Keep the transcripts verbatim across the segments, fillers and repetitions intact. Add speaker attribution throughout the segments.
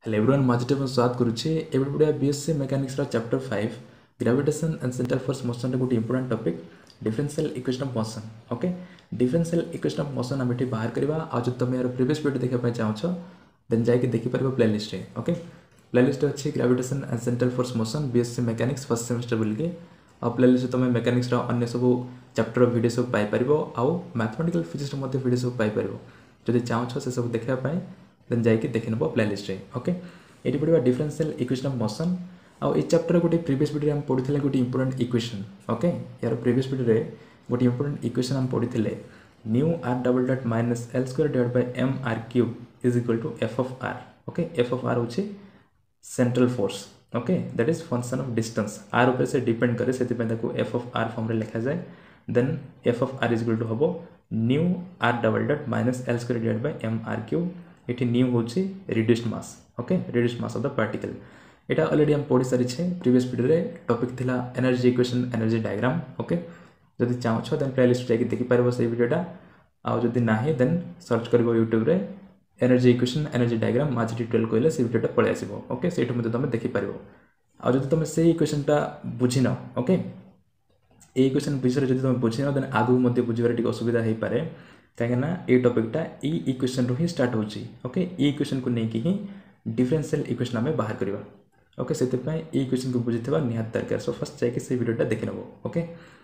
Speaker 1: Hello everyone मजेटे में स्वागत करुच्छे एबे पढ़िया बीएससी मेकानिक्स रा chapter five gravitation and centre force motion रे गोटे important topic differential equation of motion okay differential equation of motion हम एठी बाहर करबा आ जो तुम यार प्रीवियस वीडियो देखा पाए चाहो देन जाके देखि परबो प्लेलिस्ट रे ओके प्लेलिस्ट अछि gravitation and centre force motion BSc mechanics first semester बोल के आ प्लेलिस्ट तुम मेकानिक्स रा अन्य सब चैप्टर वीडियो सब पाई परबो आ मैथमेटिकल फिजिक्स रे मध्ये वीडियो सब पाई परबो जदि चाहो से सब देखा पाए देन जाके देखि नबो प्लेलिस्ट रे ओके एटी पढ़िबा डिफरेंशियल इक्वेशन ऑफ मोशन आ ए चैप्टर गोटे प्रीवियस वीडियो हम पढ़िथिले गोटे इंपोर्टेंट इक्वेशन ओके यार प्रीवियस वीडियो रे गोटे इंपोर्टेंट इक्वेशन हम पढ़िथिले mu are double dot minus L square divide by m r cube is equal to F of are okay f of r होची central force okay that is function of distance r ऊपर से depend करे सेति पे ताको F of are form रे लिखा जाए then f of r is equal to हबो mu are double dot minus L square divide by m r cube एठी न्यू होची reduced mass okay reduced mass of the particle एटा already हम पढ़ी सारी छे प्रीवियस वीडियो रे topic थिला energy equation energy diagram okay जदि चाहो छ देन प्लेलिस्ट जाके देखि परबो से वीडियोटा आ जदि नाही देन सर्च करबो YouTube रे एनर्जी इक्वेशन एनर्जी डायग्राम माच ट्यूटोरियल कहले से वीडियोटा पळे आसीबो ओके सेठो मध्ये तमे देखि परबो आ जदि तमे से इक्वेशनटा बुझिनो ओके ए इक्वेशन विषय जदि तमे बुझिनो देन आगु मध्ये बुझिबार टिक असुविधा हेइ पारे कहीं ये टॉपिकटा ई इक्वेशन रू ही स्टार्ट होची ओके ई इक्वेशन को लेकिन ही डिफरेंशियल इक्वेशन आम बाहर करवा ओके से ई इक्वेशन को बुझीवा निहात दरकार सो फर्स्ट जाके से वीडियोटा देखि नबो ओके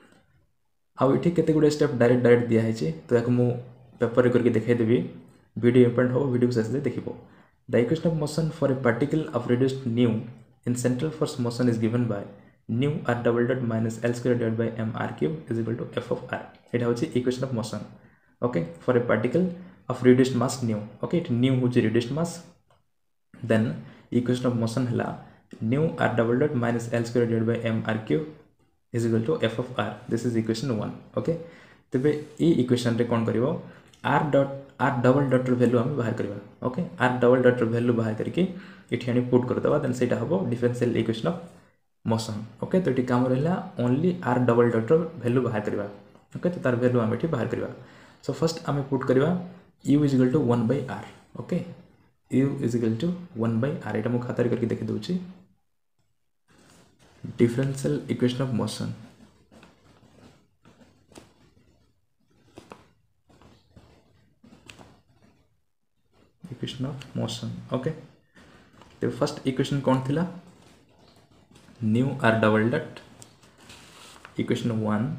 Speaker 1: आउ इठी केते गुडे स्टेप डायरेक्ट डायरेक्ट दिया है तो याको मु पेपर रे करके देखाई देबी वीडियो इंपोर्टेंट हो वीडियो को से देखिबो the equation of motion for a particle of radius mu in central force motion is given by new are double dot minus L square divide by m r cube is equal to F of r एटा होची equation of motion okay for a particle of reduced mass nu okay it nu which is reduced mass then equation of motion hela nu r double dot minus l square divided by m r cube is equal to f of r this is equation one okay तबे ए equation रे कोन करिवो r dot r double dot र value हम बाहर करबा okay r double dot र वैल्यू बाहर करके इठी आनी पुट कर दबा देन सेटा हबो differential equation of motion okay तो इठी काम रहला ओनली r double dot र वैल्यू बाहर करबा ओके तो तार वैल्यू हम इठी बाहर करबा सो फर्स्ट आम पुट करवा u is equal to one by r okay u is equal to one by r एटा मु खाता करके देखि दउची differential equation of motion equation of motion okay तो फर्स्ट इक्वेशन कौन थिला mu r double dot equation one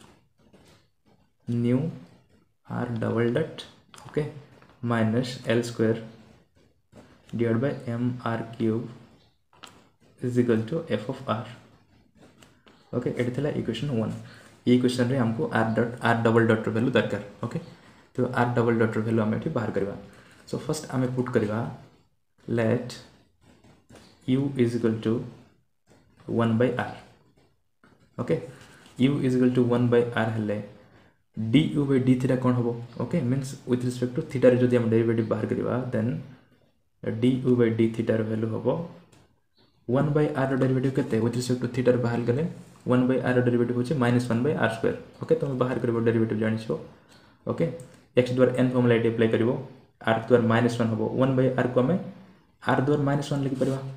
Speaker 1: mu r double dot okay minus l square divided by m r cube is equal to f of r okay एटा थिला equation one ये equation रे हमको r dot r double dot value दरकार okay तो r double dot value हम एठी बाहर करबा सो फर्स्ट हमें पुट करबा let u is equal to one by r okay u is equal to one by r हले du by d थीटा कौन होबो okay means with respect to theta रे जदि हम डेरिवेटिव बाहर करबा then du by d theta रो value होबो वन by r रो डेरिवेटिव केते विथ रिस्पेक्ट टू थीटा रे बाहर गले वन by r रो डेरिवेटिव होचे minus one by r square okay तो हम बाहर करबो डेरिवेटिव जानि छो ओके x द्वारा n फॉर्मूला एटी अप्लाई करबो r द्वारा माइनस वन होबो वन by r को हमें r द्वारा माइनस वन लिखि परबा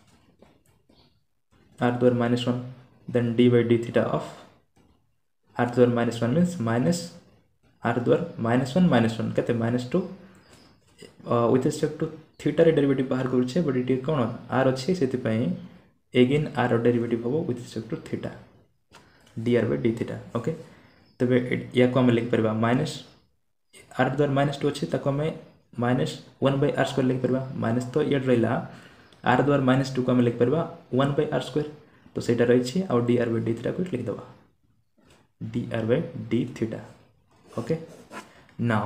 Speaker 1: r द्वारा minus one then d by d theta of r द्वारा minus one means minus r द्वारा माइनस वन माइनस वन कहते minus two with respect to theta रे डेरिवेटिव बाहर करूछे बट इट कोन r अछि सेति पई अगेन r रो डेरिवेटिव होबो with respect to theta dr by d theta okay तबे या को हम लिख परबा माइनस r द्वारा माइनस टू अछि ताको हम minus one by r square लिख परबा माइनस तो ये रहला r द्वारा माइनस टू को हम लिख परबा वन by r स्क्वायर तो सेटा रही छी और dr by d थीटा को लिख दबा dr by d theta okay now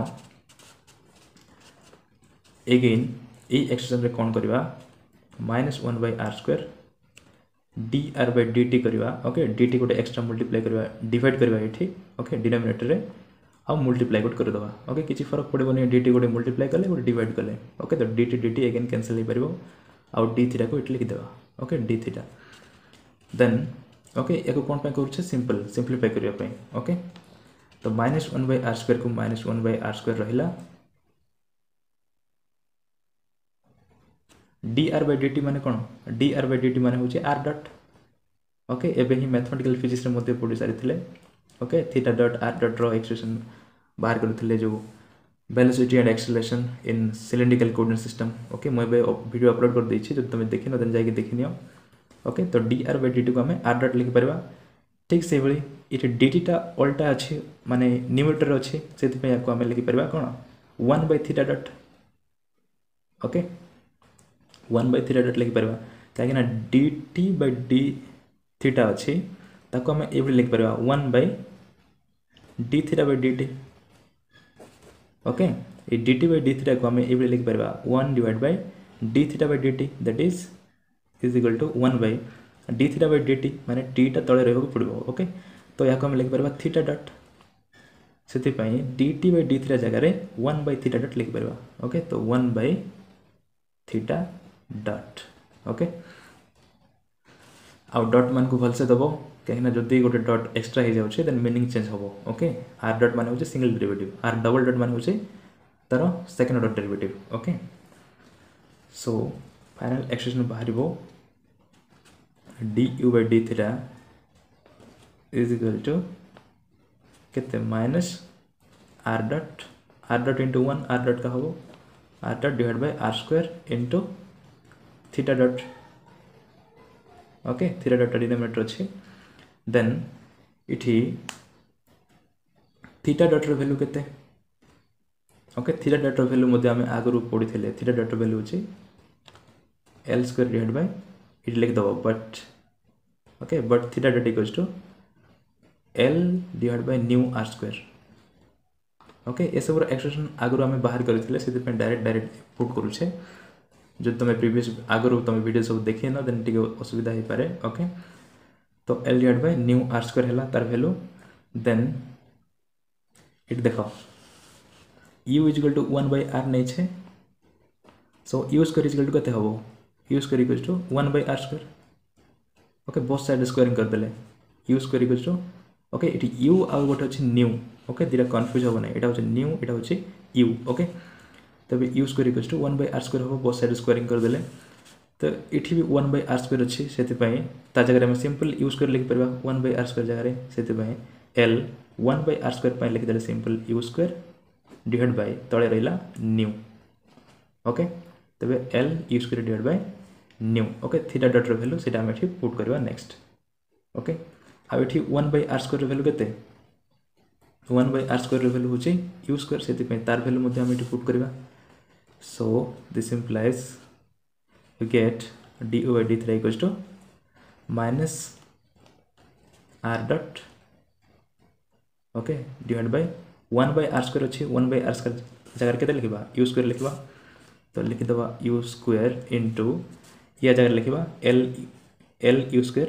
Speaker 1: again ए एक्सप्रेशन रे कोन करबा minus one by r square dr by dt करबा ओके dt को एक्स्ट्रा मल्टीप्लाई करबा डिवाइड करबा एठी ओके डिनोमिनेटर रे आ मल्टीप्लाई कोड कर दबा ओके किछि फरक पड़बो नै dt को मल्टीप्लाई करले और डिवाइड करले ओके तो dt dt अगेन कैंसिल हो परबो आ d थीटा को इट लिख देबा okay d theta then okay एको कोन पे करूछे सिंपल सिंपलीफाई करिया पे ओके तो minus one by r square को minus one by r square रहिला d r by d t माने कौन d r by d t माने होचे आर डॉट ओके एबे ही मैथमेटिकल फिजिक्स रे मध्ये पढि सारि थिले okay theta dot r dot रो एक्सप्रेशन बाहर करथिले जो velocity and acceleration in cylindrical coordinate system okay मैं बे वीडियो अपलोड कर देछि जो तुम देखि न देन जाई के देखिनियो ओके तो d r by d t को हमें आर डॉट लिखि परबा ठीक से भली इटे डी टी टा उल्टा अछि माने न्यूमरेटर अछि सेति पे याको हमें लिखि परबा कोन one by theta dot okay one by theta dot लिखि परबा काहे ना d t by d theta अच्छी ताको हमें ये लिख पार one by d theta by d t okay ये d t by d theta को हमें ये लिख पार one divide by d theta by d t that is is equal to one by d theta by d t माने T टा तले रहबो पड़बो ओके तो या को हमें लिख पार थीटा डॉट सेति पई d t by d theta जगह रे वन बाय थीटा डॉट लिख पार ओके तो one by theta dot okay आउ डॉट मान को भलसे दबो कहीं जदि गोटे डॉट एक्स्ट्रा हो जाउछे देन मीनिंग चेंज होबो ओके आर डॉट माने होचे single derivative r double dot माने होचे तारो second order derivative okay so final expression बाहरिबो du by d theta is equal to केते minus r dot r dot into one r dot का होबो r dot divide by r square into theta dot okay theta dot denominator अछि then इठी theta dot रो value केते okay theta dot रो value मध्ये हमें आगरु पढी थिले थीटा डॉट रो वैल्यू अछि l स्क्वायर डिवाइड बाय इट लिख दबो but okay but theta dot equals to l divide by mu r square okay ए सब एक्सप्रेशन आगरु हमें बाहर करथिले सेति पे डायरेक्ट डायरेक्ट पुट करू छे जो तुम प्रीवियस आगरु तुम वीडियो सब देखि न देन टिके असुविधा ही पारे ओके तो l divide by mu r square हला तार वैल्यू देन इट देखो u is equal to one by r नै छे so u square is equal to कते होबो u square equals to one by r square okay both side squaring कर देले u square equals to okay इट u आ गोटे अछि न्यू ओके दिरा कंफ्यूज होबो नै एटा होछि न्यू एटा होछि u ओके तबे u square equals to one by r square होबो बोथ साइड स्क्वायरिंग कर देले तो इठी भी वन बाय r स्क्वायर अछि सेति पई ता जगह में सिंपल u स्क्वायर लिख परबा वन बाय r स्क्वायर जगह रे सेति पई l one by r square पई लिख देले simple u square divide by तळे रहिला न्यू ओके तबे l u square divide by new okay theta dot रो वैल्यू सेटा हम एठी पुट करबा नेक्स्ट ओके आ एठी वन बाय r स्क्वायर रो वैल्यू केते वन बाय r स्क्वायर रो वैल्यू होची u स्क्वायर सेति पे तार वैल्यू मध्ये हम एठी पुट करबा so this implies you get du by d थीटा equals to minus r dot okay divided by one by r square अच्छी वन by r square जगह केते लिखबा u square लिखबा तो लिख दबा u square into या जगह लिखबा l l u square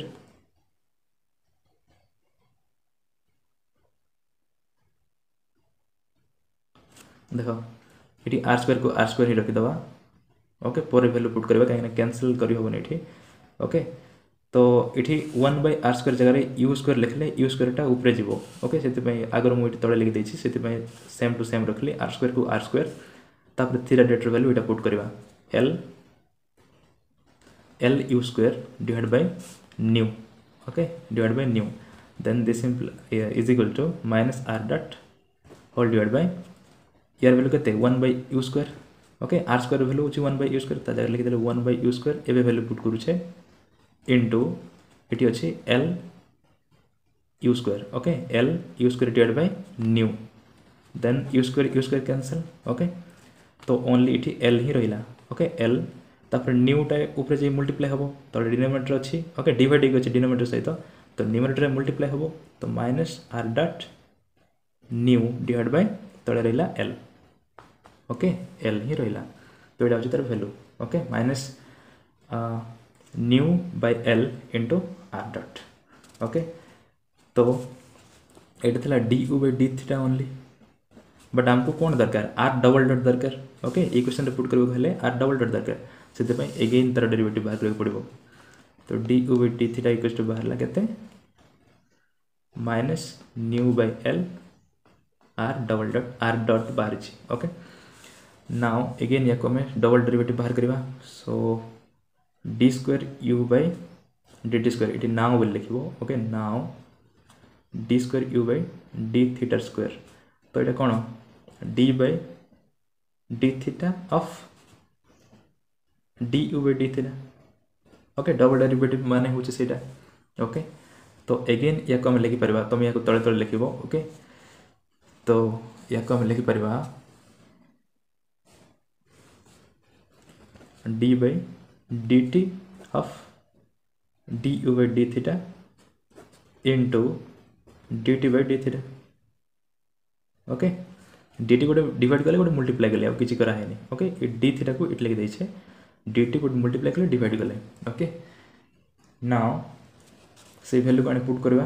Speaker 1: देखो इटी r square को r square ही रखि दबा ओके पर वैल्यू पुट करबा काहे कैंसिल करी होबो नेठी ओके तो इठी वन बाय r स्क्वायर जगह रे u स्क्वायर लिखले u स्क्वायर टा ऊपर जीवो ओके सेति पई अगर मु इठी तळे लिख देछि सेति पई सेम टू सेम रखली r स्क्वायर को r स्क्वायर तापर थीटा डॉट वैल्यू इटा पुट करबा l l u square divide by new okay divide by mu then this is equal to minus r dot whole divide by यार value केते one by u square okay r square value होची one by u square ता जगह लिख देले one by u square एबे value put करू छे इनटू इटी अछि l u square okay l u square divide by mu then u square u square cancel okay तो ओनली इटी l ही रहिला ओके l तापर न्यू टा ऊपर जे मल्टीप्लाई हबो तो डिनोमिनेटर अछि ओके डिवाइड अछि डिनोमिनेटर सहित तो न्यूमरेटर मल्टीप्लाई हबो तो minus r dot mu divide by तळे रहिला l ओके l ही रहिला तो एटा अछि तार value okay minus mu by l into r dot okay तो एटा थला du by d theta only but हमको कौन दरकार r डबल डॉट दरकार ओके ए क्वेश्चन रे पुट करबो हेले r डबल डॉट दरकार सेते पई अगेन तार डेरिवेटिव बाहर करबो पड़िबो तो du by d theta equals to बाहर ला केते minus mu by l r double dot r dot बाहर छी ओके नाउ अगेन या को आम डबल डेरिवेटिव बाहर करवा so d square u by d t square ये नाउ बोली लिखो okay now d square u by d theta square तो ये कौन d by d theta of d u by d theta okay double derivative माने होचे सेटा okay तो अगेन या को आम लिखिपर तुम या तले तले लिख ओके तो या को आम लिखिपर d by d t of d u by d theta into d t by d theta okay d t गोटे डिवाइड कले गोटे मल्टीप्लाई कले किसी कराए ओके डी थीटा को इट लिखी देछे डी टी गोटे मल्टीप्लाई कले डिवाइड कले ओके नाउ से वैल्यू को पुट करवा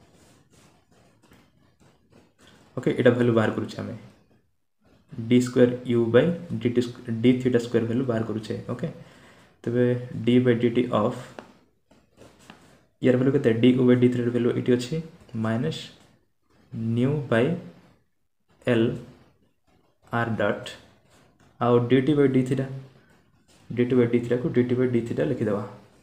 Speaker 1: ओके इटा वैल्यू बाहर करुचे आम d square u by d t d theta square value बाहर करुचे ओके तबे d by d t of यार वैल्यू के d u by d theta value ये अच्छी minus mu by l r dot आउ d t by d theta d t by d theta को d t by d theta लिखिदेवा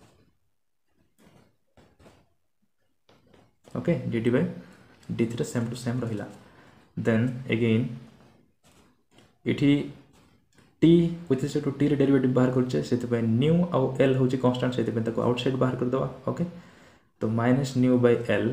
Speaker 1: okay d t by d theta same to same रहिला then again इठी t with respect to t रे derivative बाहर करछे सेते पे new आउ एल होची कांस्टेंट सेते पे ताको आउटसाइड बाहर कर दवा ओके तो माइनस न्यू बाय एल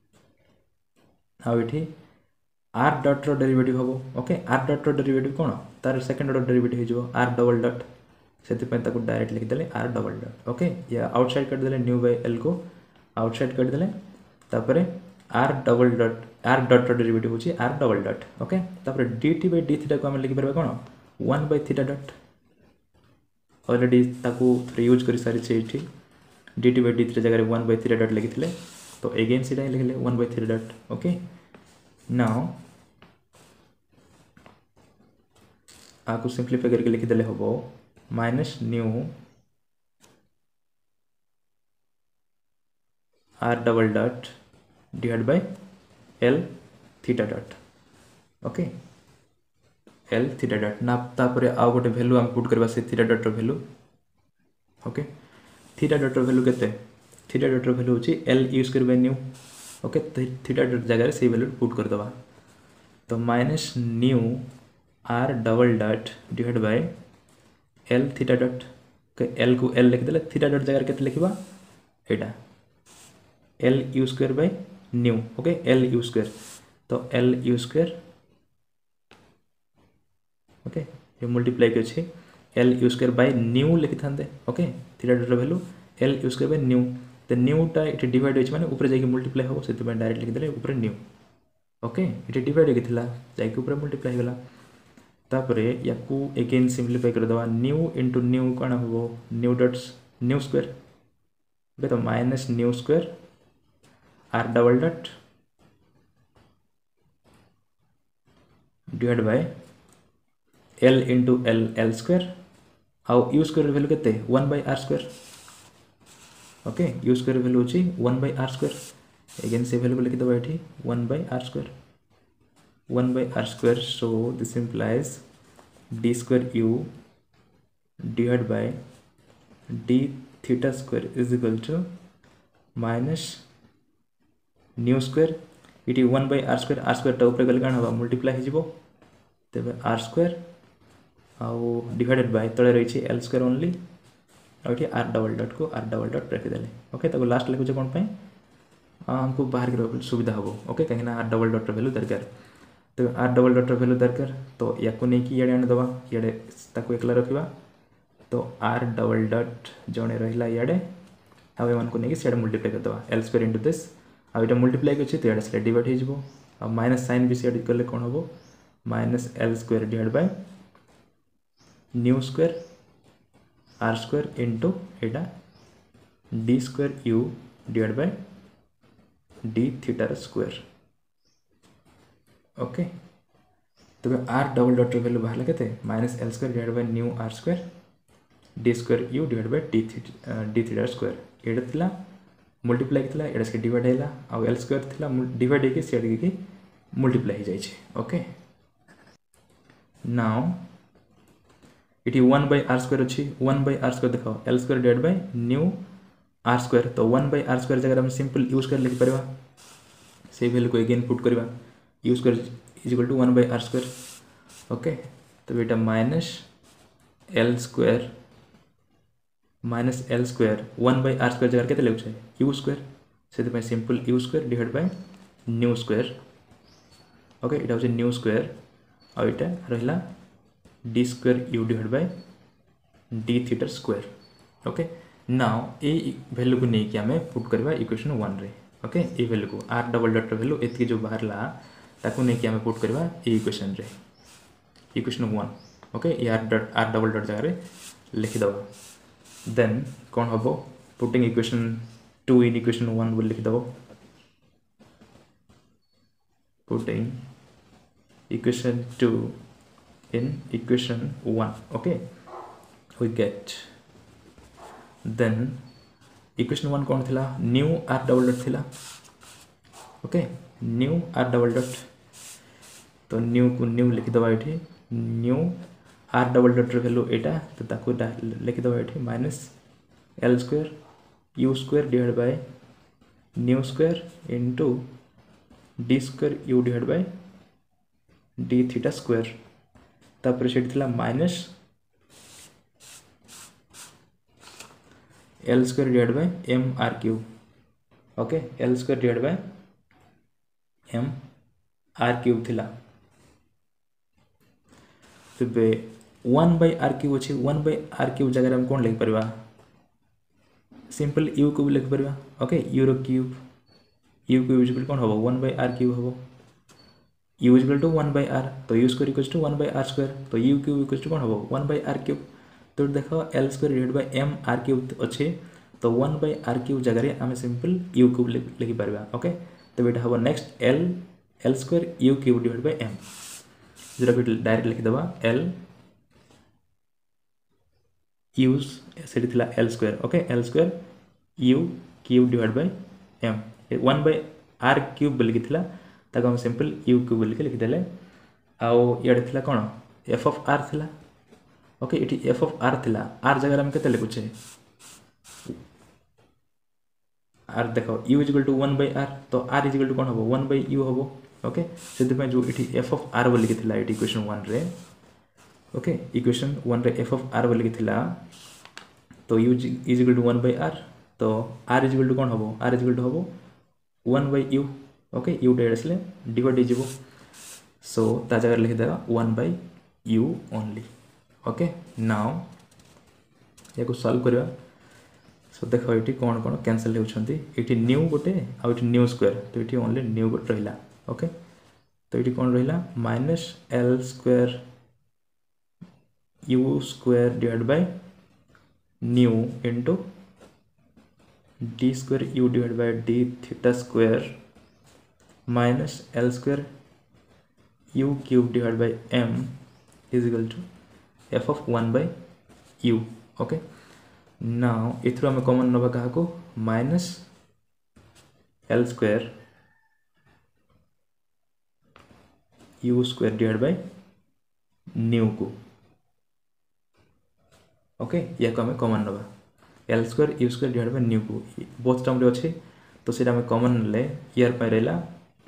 Speaker 1: आउ इठी आर डॉट रो डेरिवेटिव हबो ओके आर डॉट रो डेरिवेटिव कोन तार सेकंड ऑर्डर डेरिवेटिव हिजो आर डबल डॉट सेते पे ताको डायरेक्ट लिख देले आर डबल डॉट ओके या आउटसाइड कर देले न्यू बाय एल को आउटसाइड कर देले तापरे r double dot r dot रो डेरिवेटिव होची आर डबल डॉट ओके तापरे d t by d theta को हम लिखि परबा कोन one by theta dot already ताको थ्री यूज कर सारी छे इठी d t by d theta जगह वन बाय थीटा डॉट लिखिथिले तो अगेन सीधा ही लिखले one by theta dot okay now आपको सिंपलीफाई करके लिखि देले होबो minus nu are double dot divide by l theta dot okay l theta dot ना तापर आउ गोटे वैल्यू हम पुट करबा से थीटा डॉट रो वैल्यू ओके थीटा डॉट रो वैल्यू केते थीटा डॉट रो वैल्यू होची एल यूज करबा न्यू ओके थीटा डॉट जगह से वैल्यू पुट कर दवा तो minus nu are double dot divide by l theta dot के एल को एल लिख देले थीटा डॉट जगह केते लिखबा एटा l u square by new okay l u square तो एल यू स्क्वायर ओके ये मल्टीप्लाई के अछि l u square by nu लिखि थांदे okay theta dot value l u square by nu तो न्यू टा इटे डिवाइड होछि माने ऊपर जाई के मल्टीप्लाई हो सेति पे डायरेक्ट लिखि देले ऊपर न्यू ओके इटे डिवाइड के थिला जाई के ऊपर मल्टीप्लाई होला तापरे याकू अगेन सिंपलीफाई कर दवा न्यू इनटू न्यू कोन हो nu dots nu square okay तो minus nu square r double dot divide by l into l l square आउ यू स्क्वायर वैल्यू केते one by r square okay u square value होची one by r square again से value लिखि दबा एठी one by r square one by r square so this implies d square u divide by d theta square is equal to minus nu square इटी one by r square r square टा ऊपर गले कान हबा multiply हो जिवो तबे r square आउ डिवाइडेड बाय तळे रही एल स्क्वायर ओनली आउठी आर डबल डॉट को आर डबल डॉट रखि देले ओके ताको लास्ट लिखु जे कोन पय हमको बाहर के सुविधा हो ओके कहीं ना आर डबल डॉट वैल्यू दरकार तो आर डबल डॉट वैल्यू दरकार तो याको नहीं कि याडे आने दबा याडे ताको एकला रखिबा तो आर डबल डॉट जणे रहिला याडे आउ एमन को नहीं कि सेड मल्टीप्लाई कर दबा एल स्क्वायर इनटू दिस आ इटा मल्टीप्लाई करछि तो याडे से डिवाइड हो जिवो आ माइनस साइन भी सेड करले कोन होबो minus L square divide by nu square r square into एटा d square u divide by d theta square okay तबे आर डबल डॉट वैल्यू बाहर केते minus L square divide by new r square d square u divide by d theta d theta square एटा थिला multiply केतला एटा से divide हैला आ एल स्क्वायर थिला डिवाइड हे के सेड के मल्टीप्लाई हो जाय छै ओके नाउ ये वन बै आर स्क्वायर अच्छी वन बै आर स्क्वायर देख l square divide by new r square तो वन बै आर स्क्वायर जगह सिंपल यू स्क्वायर लिखिपर से वैल्यू को एगेन पुट करवा u square is equal to one by r square okay तो बेटा minus L square minus L square one by r square जगह के लिखे यू स्क्वायर से simple u square divide by nu square okay इटा हूँ nu square आ इटा रहा d square u divide by d theta square okay now ए वैल्यू को लेकिन आम पुट करवा इक्वेशन वन रे ओके ये वैल्यू को आर डबल डॉट वैल्यू एति जो बाहर ताकू नहीं आम पुट करवा ये इक्वेशन रे इक्वेशन वन ओके ये r dot r double dot जगह लिखिदब देन कौन हम putting equation two in equation one बोल लिखिदब putting equation two in equation one okay we get then equation one कौन थिला new r double dot थिला okay new r double dot तो new को new लिखि दबा एठी new r double dot रे वैल्यू एटा तो ताको लिखि दबा एठी minus l square u square divided by new square into d square u divided by d theta square तापर से minus L square divide by m r cube okay l square divide by m r cube थिला तेबे one by r cube अच्छे one by r cube जगह हम कौन लिख परवा सिंपल यू क्यूब लिख परवा ओके यू रो क्यूब यू क्यूब इक्वल कौन हम वन बाय आर क्यूब हम u is equal to one by r तो u square equals to one by r square तो u cube equals to कौन हम वन by r cube तो देखो l square divided by m r cube अच्छे तो one by r cube जगह आम सिंपल u cube लिखि परबा ओके तो बेटा हम next l l square u cube divided by m जरा बेटा डायरेक्ट लिखि दबा l u से थिला l square okay l square u cube divided by m one by r cube बोल के थिला ताको हम सिंपल यू क्यूब बोल के लिखिदेले आउ इयाडे थिला कोन एफ ऑफ आर थिला ओके इटी एफ ऑफ आर थिला आर जगह हम केते लिखुछे आर देखो u is equal to one by r तो आर इज इक्वल टू कोन हबो वन बाय यू हबो ओके सेति पे जो इटी एफ ऑफ आर बोल के थिला इटी इक्वेशन वन रे ओके इक्वेशन वन रे एफ ऑफ आर बोल के थिला तो u is equal to one by r तो आर इज इक्वल टू कोन हबो आर इज इक्वल टू हबो one by u okay u direct आसले डिवाइड हो सो ता जगह लिखिदेगा one by u only okay now या सॉल्व करवा सो देखो ये कौन कौन कैंसल होती न्यू गोटे आउ न्यू स्क्वायर तो ये ओनली न्यू गोटे रहा ओके तो ये कौन रहा minus L square u square divide by nu into d square u divide by d theta square minus L square u cube divide by m is equal to F of one by u okay now इथरो हमें common नबा कहा को minus L square u square divide by nu को okay या को हमें common नबा l square u square divide by nu को बोथ टर्म रे अछि तो सेटा हमें कॉमन ले यार पे रहला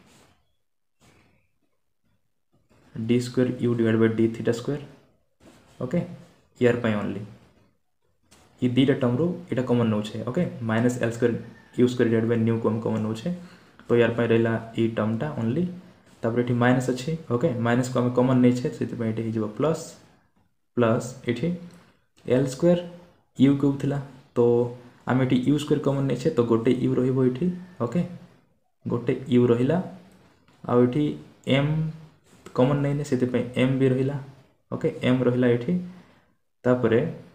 Speaker 1: d square u divide by d theta square okay यार पे ओनली ये दीटा टर्म रो एटा कॉमन नौछे okay minus L square u square divide by nu को हम कॉमन नौछे तो यार पे रहला ई टर्मटा ओनली तापर एठी माइनस अछि ओके माइनस को हम कॉमन नै छे सेति पे एठी हिजबो प्लस प्लस एठी एल स्क्वायर यू क्यूब थिला तो आम एठी यू स्क्वायर कॉमन नै छे तो गोटे यू रहिबो एठी ओके गोटे यू रहिला आ एठी एम कॉमन नहीं ने सेति पे एम भी रहिला ओके एम रहिला एठी तापरे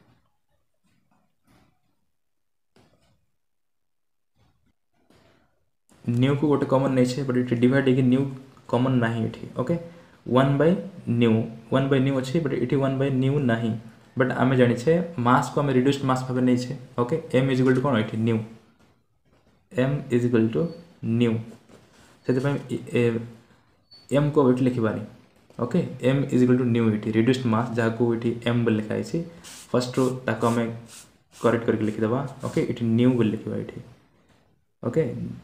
Speaker 1: न्यू को गोटे कॉमन नहीं छे बट एठी डिवाइड के न्यू कॉमन नाही एठी okay one by nu one by nu अछि बट एठी वन बाय न्यू नाही बट आमे जानि छे मास को आमे रिड्यूस्ड मास भाबे नै छे okay m is equal to कोन एठी nu m is equal to nu सेति पे m को एठी लिखिबानी okay m is equal to nu ये रिड्यूस्ड मास जहाँ को ये एम बोल लिखाई फर्स्ट रो ताको आम करेक्ट करके लिखिदेवा ओके ये न्यू बोल लिखा ये ओके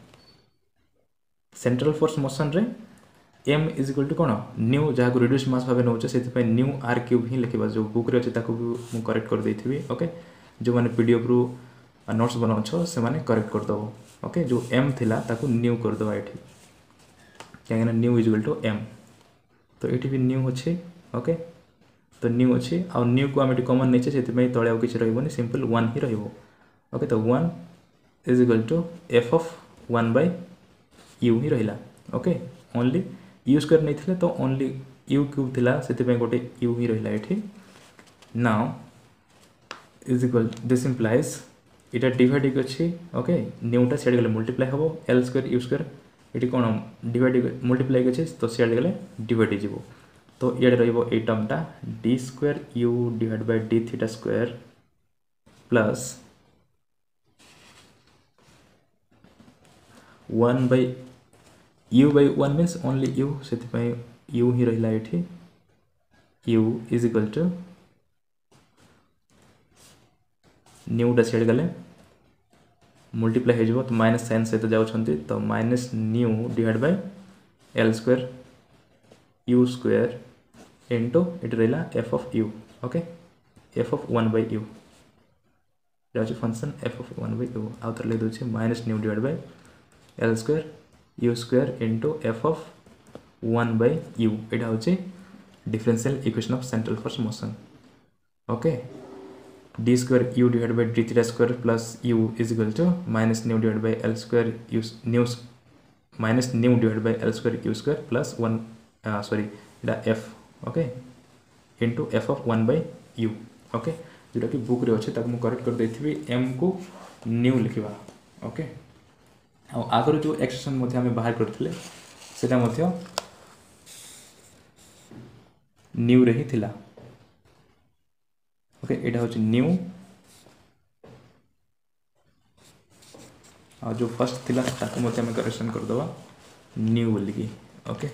Speaker 1: सेंट्रल फोर्स मोशन रे एम इज इक्वल टू कौन न्यू जहाँ को रिड्यूस्ड मास भाव नौचे से न्यू आर क्यूब ही लिखा जो बुक रे अच्छे भी करेक्ट कर देथि ओके जो मैंने पीडीएफ रु नोट्स बनाओ से मैंने करेक्ट करदेव ओके जो एम थिला ताको न्यू करदेवा ये कहीं nu is equal to m तो ये भी न्यू अच्छे ओके तो न्यू अच्छे आ न्यू को आम कमन नहीं से तले आउ किसी रही सिंपल वन ही रोके तो one is equal to F of one by u ही रहा ओके ओनली यू स्क्वायर नहीं थे तो ओनली यू क्यूब थिला से गोटे यू ही रहा ये now is equal this implies इटा डिवाइड अच्छी ओके न्यूटा सियाड़े गले मल्टीप्लाई हम एल स्क्वायर यू स्क्वायर ये कौन डिवाइड मल्टीप्लाई अच्छे तो सियाड़े गले डिवाइड हो तो ये रही टर्मटा d square u divide by d theta square plus one by u by one means only u से यू ही रहा ये यू इज इक्वल टू न्यूटा सियाड़े गले मल्टीप्लाई हो तो माइनस साइन सहित जाऊँगी तो minus nu divide by l square u square into इट रहा f of u okay f of one by u जाऊँ function f of one by u आउ थे लिख दूसरे minus nu divide by l square u square into f of one by u यहाँ हूँ differential equation of central force motion okay d square u divide by d theta square plus u is equal to minus nu divide by l square u nu minus nu divide by l square u square plus one sorry इटा f okay into f of one by u okay जोटा कि book रे अच्छे मुझे correct कर देथि M को new लिखा ओके आगर जो एक्सप्रेशन आम बाहर करते से न्यू रे ही थिला ओके यहाँ हूँ न्यू आ जो फर्स्ट थिला ताको आम करेक्शन करदे न्यू बोलिकी okay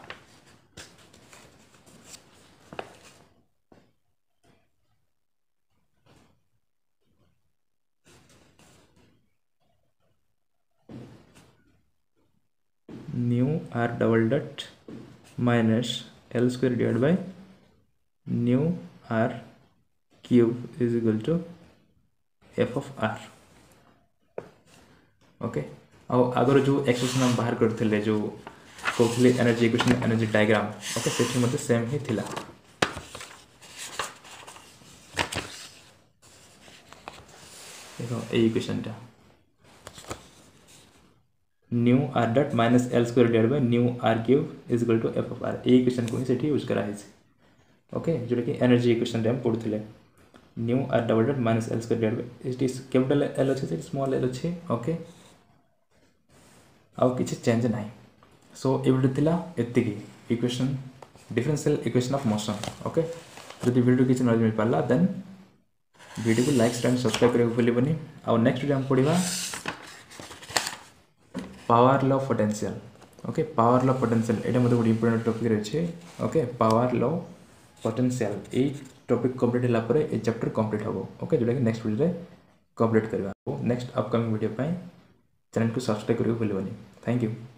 Speaker 1: nu are double dot minus L square divide by new R cube is equal to F of are okay आगर जो एक्सप्रेशन हम बाहर करते जो कहते energy equation energy diagram okay से मत सेम ही थिला देखो ए इक्वेशन टा nu R dot minus L square divide by new R cube is equal to F of R ए इक्वेशन को ही सेठी यूज कराई ओके जोटा कि एनर्जी इक्वेशन हम पढ़ुले nu are double dot minus L square divide by it is capital L अच्छे small L अच्छे ओके आउ किसी चेंज ना सो ये वीडियो एति equation differential equation of motion okay जब वीडियो किसी नॉलेज मिल पाला देन वीडियो को लाइक एंड सब्सक्राइब करने भूलनी आउ नेक्स्ट वीडियो हम पढ़ा power law potential okay power law potential ये मतलब गोटे इंपोर्टेंट टॉपिक रही ओके पावर लॉ पोटेंशियल ये टॉपिक कंप्लीट होला पर ए चैप्टर कंप्लीट हम ओके जोटा कि नेक्स्ट वीडियो कंप्लीट करवा नेक्स्ट अपकमिंग वीडियो चैनल को सब्सक्राइब करने भूलनी थैंक यू।